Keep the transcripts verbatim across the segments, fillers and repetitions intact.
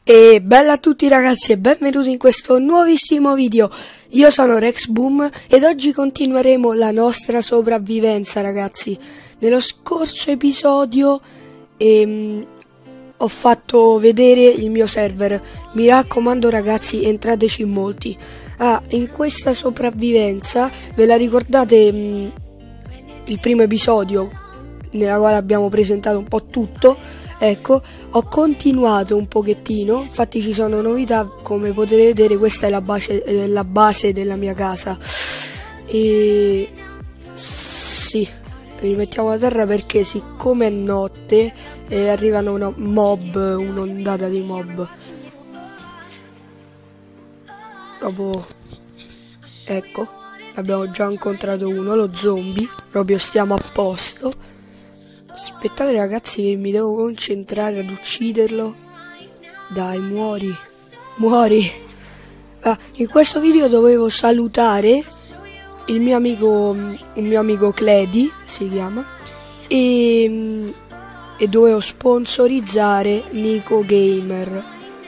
E bella a tutti ragazzi e benvenuti in questo nuovissimo video. Io sono Rex Boom ed oggi continueremo la nostra sopravvivenza ragazzi. Nello scorso episodio ehm, ho fatto vedere il mio server. Mi raccomando ragazzi, entrateci in molti. Ah, in questa sopravvivenza, ve la ricordate mh, il primo episodio nella quale abbiamo presentato un po' tutto? Ecco, ho continuato un pochettino, infatti ci sono novità, come potete vedere questa è la base, eh, la base della mia casa. E sì, rimettiamo la terra perché siccome è notte eh, arrivano una mob, un'ondata di mob. Proprio, ecco, abbiamo già incontrato uno, lo zombie, proprio stiamo a posto. Aspettate ragazzi che mi devo concentrare ad ucciderlo. Dai, muori. Muori. Ah, in questo video dovevo salutare il mio amico, il mio amico Cledi, si chiama, e, e dovevo sponsorizzare Nico Gamer.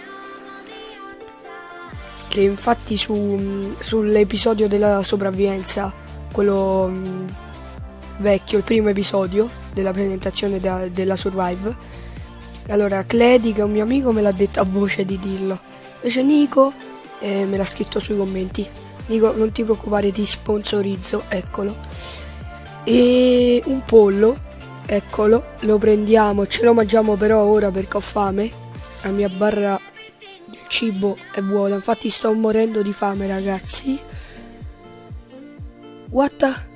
Che infatti su, sull'episodio della sopravvivenza, quello vecchio, il primo episodio della presentazione da, della Survive, allora Cledi, che è un mio amico, me l'ha detto a voce di dirlo, invece Nico eh, me l'ha scritto sui commenti. Nico, non ti preoccupare, ti sponsorizzo, eccolo. E un pollo, eccolo, lo prendiamo, ce lo mangiamo però ora perché ho fame, la mia barra del cibo è vuota, infatti sto morendo di fame ragazzi. What the...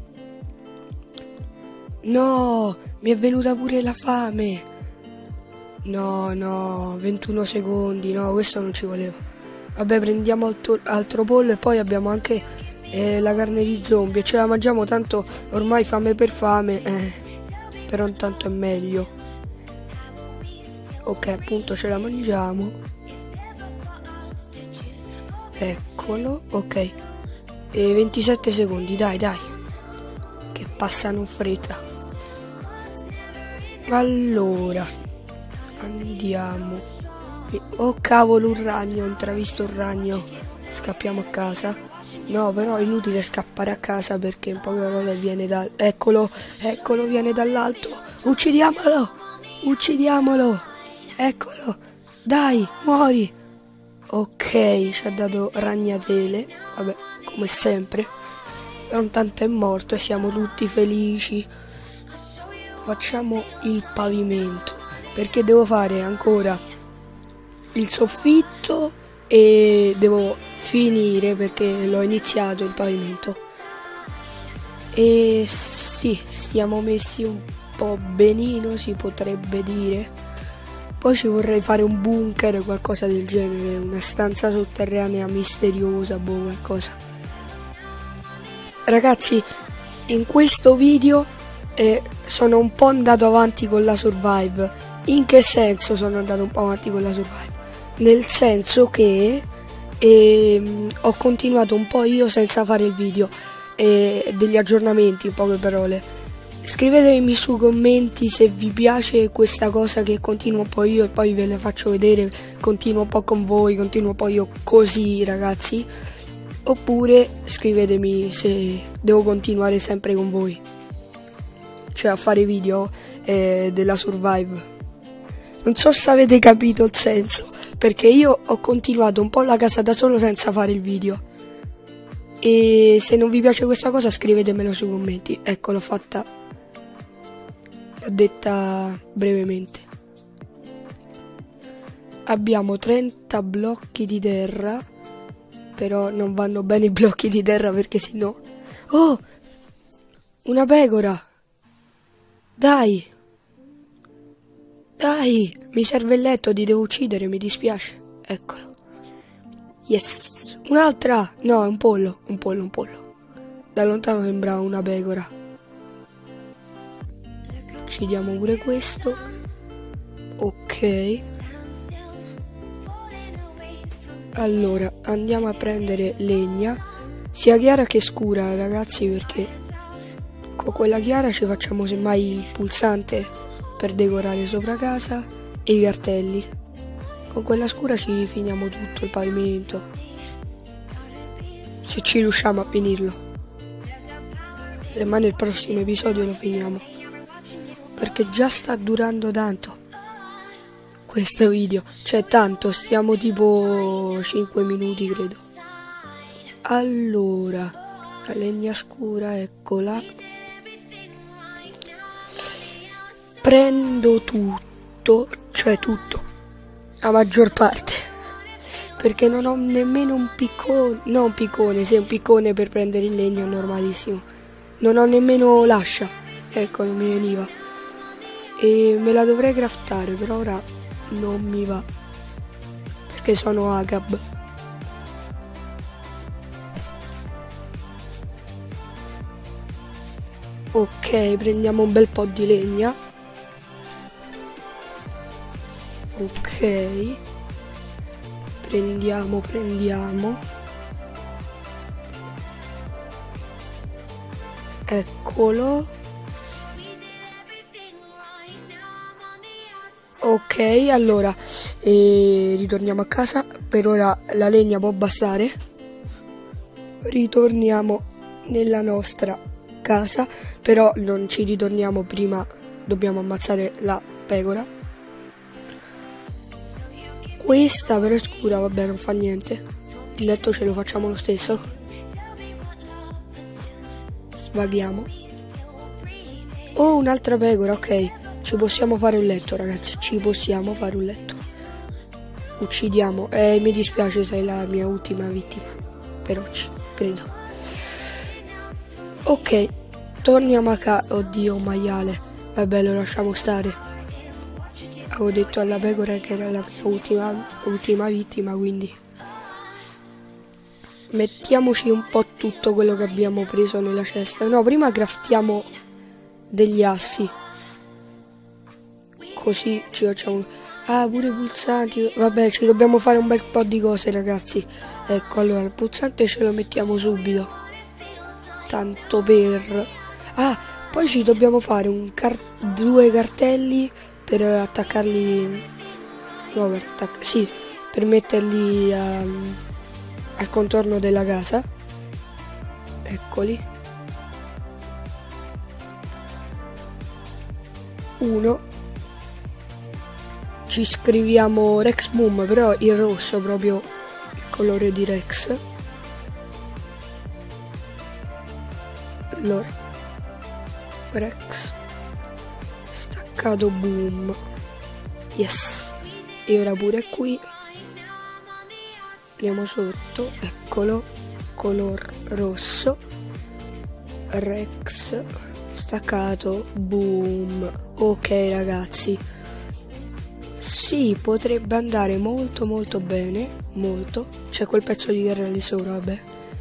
No, mi è venuta pure la fame. No, no, ventuno secondi, no, questo non ci volevo. Vabbè, prendiamo altro, altro pollo e poi abbiamo anche eh, la carne di zombie. Ce la mangiamo, tanto ormai fame per fame, eh, però intanto è meglio. Ok, appunto ce la mangiamo. Eccolo, ok. E ventisette secondi, dai, dai. Che passano in fretta. Allora, andiamo. Oh cavolo, un ragno, ho intravisto un ragno. Scappiamo a casa. No, però è inutile scappare a casa perché in poche parole viene da... Eccolo, eccolo, viene dall'alto. Uccidiamolo, uccidiamolo. Eccolo, dai, muori. Ok, ci ha dato ragnatele. Vabbè, come sempre. Però intanto è morto e siamo tutti felici. Facciamo il pavimento perché devo fare ancora il soffitto e devo finire perché l'ho iniziato il pavimento. E sì, stiamo messi un po' benino, si potrebbe dire. Poi ci vorrei fare un bunker o qualcosa del genere, una stanza sotterranea misteriosa, boh, qualcosa. Ragazzi, in questo video eh, sono un po' andato avanti con la survive. In che senso sono andato un po' avanti con la survive? Nel senso che eh, ho continuato un po' io senza fare il video, eh, degli aggiornamenti in poche parole. Scrivetemi sui commenti se vi piace questa cosa che continuo un po' io e poi ve le faccio vedere, continuo un po' con voi, continuo un po' io così ragazzi. Oppure scrivetemi se devo continuare sempre con voi, cioè a fare video eh, della survive. Non so se avete capito il senso, perché io ho continuato un po' la casa da solo senza fare il video. E se non vi piace questa cosa scrivetemelo sui commenti. Ecco, l'ho fatta, l'ho detta brevemente. Abbiamo trenta blocchi di terra, però non vanno bene i blocchi di terra perché sennò... Oh! Una pecora! Dai! Dai! Mi serve il letto, ti devo uccidere, mi dispiace. Eccolo. Yes! Un'altra! No, è un pollo, un pollo, un pollo. Da lontano sembrava una pecora. Uccidiamo pure questo. Ok. Allora, andiamo a prendere legna, sia chiara che scura ragazzi, perché con quella chiara ci facciamo semmai il pulsante per decorare sopra casa e i cartelli. Con quella scura ci finiamo tutto il pavimento, se ci riusciamo a finirlo. Ma nel prossimo episodio lo finiamo, perché già sta durando tanto questo video, cioè tanto, stiamo tipo cinque minuti credo. Allora, la legna scura, eccola. Prendo tutto, cioè tutto, la maggior parte, perché non ho nemmeno un piccone, no un piccone, se un piccone per prendere il legno normalissimo, non ho nemmeno l'ascia, ecco, non mi veniva, e me la dovrei craftare, però ora non mi va, perché sono Agab. Ok, prendiamo un bel po' di legna. Ok, prendiamo, prendiamo, eccolo. Ok, allora eh, ritorniamo a casa, per ora la legna può bastare, ritorniamo nella nostra casa, però non ci ritorniamo prima, dobbiamo ammazzare la pecora. Questa però è scura, vabbè, non fa niente. Il letto ce lo facciamo lo stesso. Svaghiamo. Oh, un'altra pecora, ok. Ci possiamo fare un letto, ragazzi. Ci possiamo fare un letto. Uccidiamo. Eh, mi dispiace, sei la mia ultima vittima. Per oggi, credo. Ok, torniamo a casa. Oddio, un maiale. Vabbè, lo lasciamo stare. Avevo detto alla pecora che era la mia ultima, ultima vittima, quindi mettiamoci un po' tutto quello che abbiamo preso nella cesta. No, prima craftiamo degli assi, così ci facciamo. Ah, pure i pulsanti. Vabbè, ci dobbiamo fare un bel po' di cose, ragazzi. Ecco, allora il pulsante ce lo mettiamo subito, tanto per. Ah, poi ci dobbiamo fare un car due cartelli per attaccarli, no, per attac sì, per metterli um, al contorno della casa. Eccoli. Uno. Ci scriviamo Rex Boom, però il rosso, proprio il colore di Rex. Allora, Rex staccato boom, yes. E ora pure qui andiamo sotto, eccolo, color rosso, Rex staccato boom. Ok, ragazzi, sì, potrebbe andare molto molto bene, molto. C'è quel pezzo di terra lì sopra, vabbè,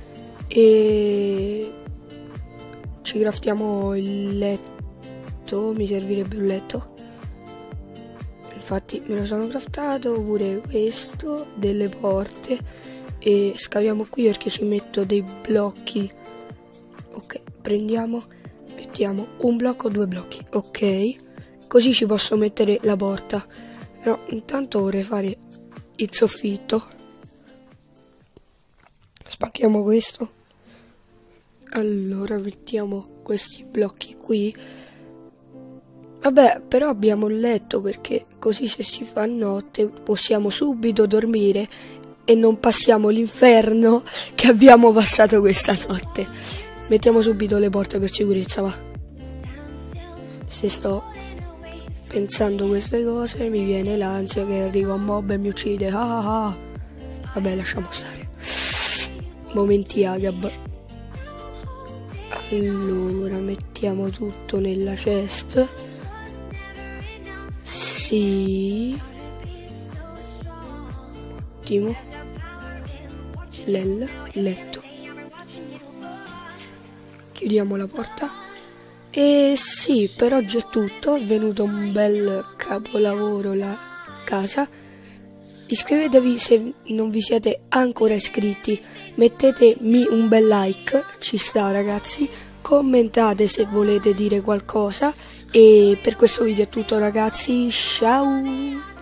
e ci craftiamo il letto. Mi servirebbe un letto, infatti me lo sono craftato. Pure questo, delle porte, e scaviamo qui perché ci metto dei blocchi. Ok, prendiamo, mettiamo un blocco, due blocchi, ok, così ci posso mettere la porta. Però intanto vorrei fare il soffitto. Spacchiamo questo. Allora mettiamo questi blocchi qui. Vabbè, però abbiamo il letto, perché così se si fa notte possiamo subito dormire e non passiamo l'inferno che abbiamo passato questa notte. Mettiamo subito le porte per sicurezza, va. Se sto pensando queste cose mi viene l'ansia che arriva un mob e mi uccide. Ah ah ah. Vabbè, lasciamo stare. Momenti Agab. Allora mettiamo tutto nella chest. Sì, ottimo. Lel, letto. Chiudiamo la porta. E sì, per oggi è tutto. È venuto un bel capolavoro la casa. Iscrivetevi se non vi siete ancora iscritti, mettetemi un bel like, ci sta, ragazzi, commentate se volete dire qualcosa, e per questo video è tutto, ragazzi, ciao!